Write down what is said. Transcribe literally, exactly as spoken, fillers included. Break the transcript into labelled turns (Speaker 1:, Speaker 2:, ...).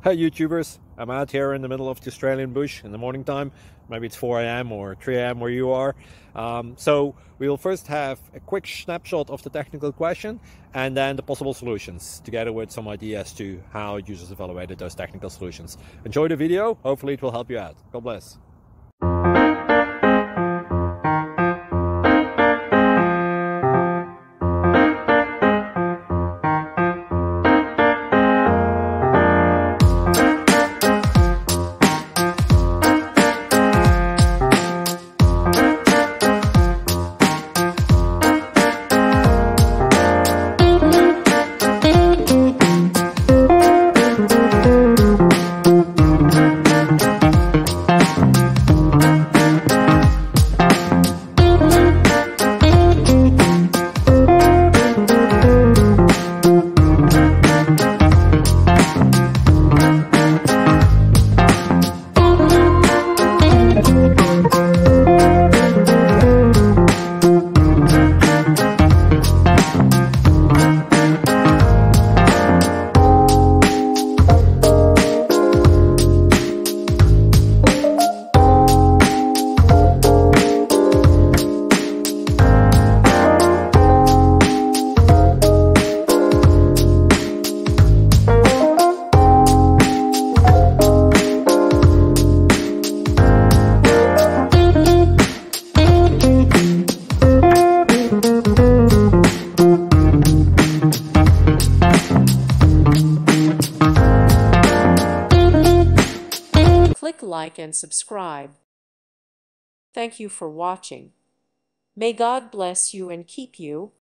Speaker 1: Hey YouTubers, I'm out here in the middle of the Australian bush in the morning time. Maybe it's four A M or three A M where you are. Um, so we will first have a quick snapshot of the technical question and then the possible solutions, together with some ideas to how users evaluated those technical solutions. Enjoy the video, hopefully it will help you out. God bless.
Speaker 2: Click like and subscribe. Thank you for watching. May God bless you and keep you.